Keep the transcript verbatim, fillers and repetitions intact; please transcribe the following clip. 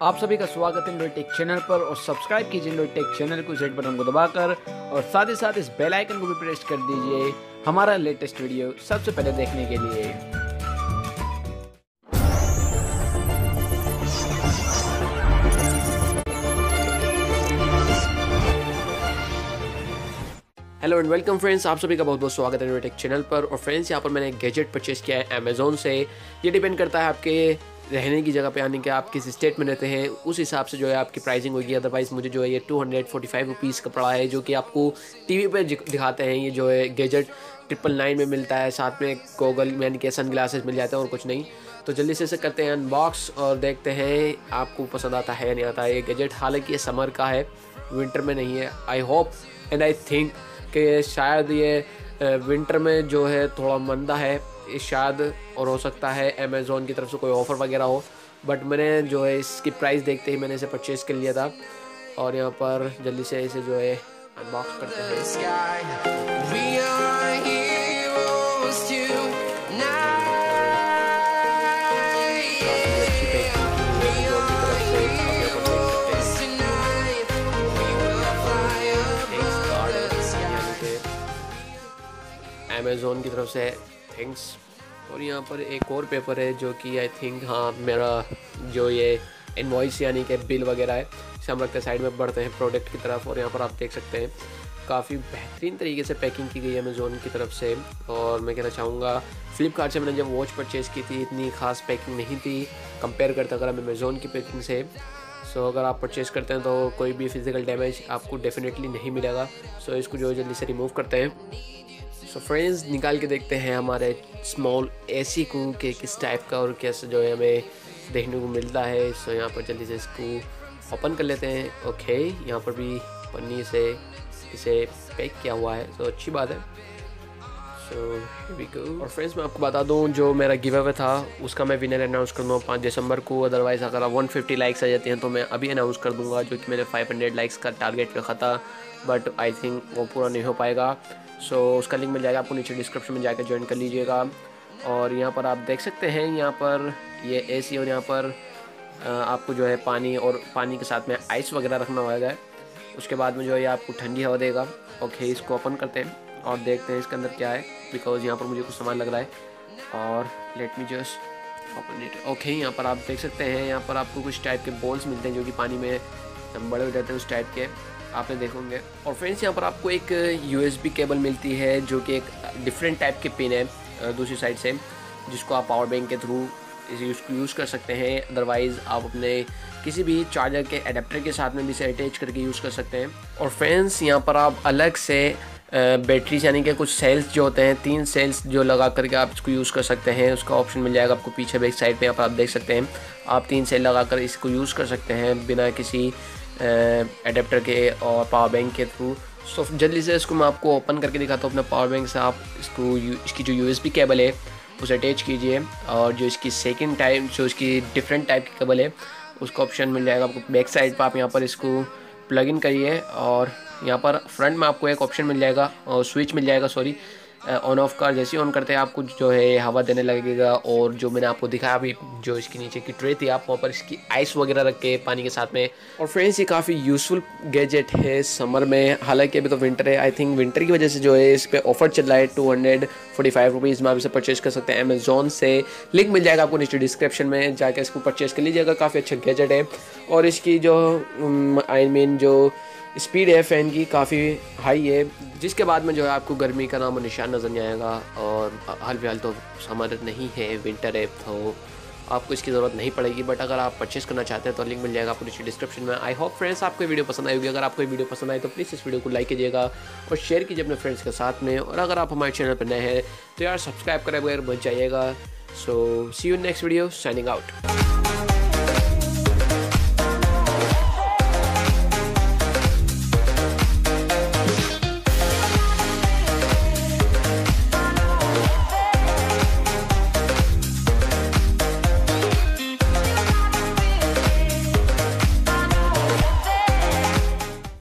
आप सभी का स्वागत है इंडोटेक चैनल पर और सब्सक्राइब कीजिए इंडोटेक चैनल को जेड बटन को दबाकर और साथ ही साथ इस बेल आइकन को भी प्रेस कर दीजिए हमारा लेटेस्ट वीडियो सबसे पहले देखने के लिए। हेलो एंड वेलकम फ्रेंड्स, आप सभी का बहुत बहुत स्वागत है इंडोटेक चैनल पर। और फ्रेंड्स, यहाँ पर मैंने एक गैजेट परचेस किया है अमेज़ोन से। ये डिपेंड करता है आपके रहने की जगह पे, यानी कि आप किस स्टेट में रहते हैं उस हिसाब से जो है आपकी प्राइसिंग होगी। अदरवाइज़ मुझे जो है ये two hundred forty five rupees का पड़ा है, जो कि आपको टीवी पे दिखाते हैं। ये जो है गैजेट ट्रिपल नाइन में मिलता है, साथ में गॉगल यानी कि सन ग्लासेस मिल जाते हैं और कुछ नहीं। तो जल्दी से इसे करते हैं अनबॉक्स और देखते हैं आपको पसंद आता है या नहीं आता है ये गैजेट। हालांकि ये समर का है, विंटर में नहीं है। I hope and I think कि शायद ये विंटर में जो है थोड़ा मंदा है शायद, और हो सकता है अमेज़ॉन की तरफ से कोई ऑफ़र वगैरह हो। बट मैंने जो है इसकी प्राइस देखते ही मैंने इसे परचेज़ कर लिया था। और यहाँ पर जल्दी से इसे जो है अनबॉक्स करते हैं। अमेज़ॉन की तरफ से थैंक्स। और यहाँ पर एक और पेपर है जो कि आई थिंक हाँ मेरा जो ये इनवॉइस यानी कि बिल वगैरह है, इसे हम रखते हैं साइड में, बढ़ते हैं प्रोडक्ट की तरफ। और यहाँ पर आप देख सकते हैं काफ़ी बेहतरीन तरीके से पैकिंग की गई है अमेज़ॉन की तरफ से। और मैं कहना चाहूँगा फ्लिपकार्ट से मैंने जब वॉच परचेज़ की थी इतनी ख़ास पैकिंग नहीं थी कंपेयर करते अगर हम अमेज़ॉन की पैकिंग से। सो अगर आप परचेज़ करते हैं तो कोई भी फिज़िकल डैमेज आपको डेफिनेटली नहीं मिलेगा। सो इसको जो जल्दी से रिमूव करते हैं। सो so फ्रेंड्स, निकाल के देखते हैं हमारे स्मॉल एसी को कि किस टाइप का और कैसे जो है हमें देखने को मिलता है। सो so यहाँ पर जल्दी से इसको ओपन कर लेते हैं। ओके, यहाँ पर भी पन्नी से इसे पैक किया हुआ है, तो so, अच्छी बात है। So here we go. और फ्रेंड्स, मैं आपको बता दूं जो मेरा गिव अवे था उसका मैं विनर अनाउंस कर दूँगा पाँच दिसंबर को। अदरवाइज़ अगर वन फिफ्टी लाइक्स आ जाती हैं तो मैं अभी अनाउंस कर दूँगा, जो कि मैंने फाइव हंड्रेड लाइक्स का टारगेट रखा था। बट आई थिंक वो पूरा नहीं हो पाएगा। सो so, उसका लिंक मिल जाएगा आपको नीचे डिस्क्रिप्शन में जाकर ज्वाइन कर लीजिएगा। और यहाँ पर आप देख सकते हैं यहाँ पर ये एसी और यहाँ पर आपको जो है पानी और पानी के साथ में आइस वगैरह रखना होगा। उसके बाद में जो है आपको ठंडी हवा देगा। ओके, इसको ओपन करते हैं और देखते हैं इसके अंदर क्या है, बिकॉज यहाँ पर मुझे कुछ सामान लग रहा है। और let me just open it. Okay, यहाँ पर आप देख सकते हैं यहाँ पर आपको कुछ टाइप के बॉल्स मिलते हैं जो कि पानी में बड़े हो जाते हैं, उस टाइप के आपने देखोगे। और फ्रेंड्स, यहाँ पर आपको एक यूएसबी केबल मिलती है जो कि एक डिफरेंट टाइप के पिन है दूसरी साइड से, जिसको आप पावर बैंक के थ्रू इसे यूज़ कर सकते हैं। अदरवाइज़ आप अपने किसी भी चार्जर के एडेप्टर के साथ में भी इसे अटैच करके यूज़ कर सकते हैं। और फ्रेंड्स, यहाँ पर आप अलग से बैटरीज यानी कि कुछ सेल्स जो होते हैं, तीन सेल्स जो लगा करके आप इसको यूज़ कर सकते हैं, उसका ऑप्शन मिल जाएगा आपको पीछे बैक साइड पे। यहाँ पर आप देख सकते हैं आप तीन सेल लगा कर इसको यूज़ कर सकते हैं बिना किसी एडेप्टर के और पावर बैंक के थ्रू। सो जल्दी से इसको मैं आपको ओपन करके दिखाता हूँ अपना पावर बैंक से। आप इसको इसकी जो यूएसबी केबल है उसे अटैच कीजिए और जो इसकी सेकंड टाइप जो इसकी डिफरेंट टाइप की केबल है उसका ऑप्शन मिल जाएगा आपको बैक साइड पर। आप यहाँ पर इसको प्लग इन करिए और यहाँ पर फ्रंट में आपको एक ऑप्शन मिल जाएगा और स्विच मिल जाएगा सॉरी ऑन ऑफ का। जैसे ही ऑन करते हैं आपको जो है हवा देने लगेगा। और जो मैंने आपको दिखाया अभी जो इसके नीचे की ट्रे थी, आप वहाँ पर इसकी आइस वगैरह रख के पानी के साथ में। और फ्रेंड्स, ये काफ़ी यूज़फुल गैजेट है समर में। हालांकि अभी तो विंटर है, आई थिंक विंटर की वजह से जो है इस पर ऑफर चल रहा है two hundred forty five rupees में आप इसे परचेज कर सकते हैं अमेज़ॉन से। लिंक मिल जाएगा आपको नीचे डिस्क्रिप्शन में, जाकर इसको परचेज़ कर लीजिएगा। काफ़ी अच्छा गैजेट है और इसकी जो आई मीन जो स्पीड है फ़ैन की काफ़ी हाई है, जिसके बाद में जो है आपको गर्मी का नाम और निशान नज़र नहीं आएगा। और हाल फिलहाल तो समर नहीं है, विंटर है, तो आपको इसकी ज़रूरत नहीं पड़ेगी। बट अगर आप परचेज़ करना चाहते हैं तो लिंक मिल जाएगा आपको नीचे डिस्क्रिप्शन में। आई होप फ्रेंड्स आपको वीडियो पसंद आई होगी। अगर आपको वीडियो पसंद आई तो प्लीज़ इस वीडियो को लाइक कीजिएगा और शेयर कीजिए अपने फ्रेंड्स के साथ में। और अगर आप हमारे चैनल पर नए हैं तो यार सब्सक्राइब करे बगैर मत जाइएगा। So see you next video, signing out.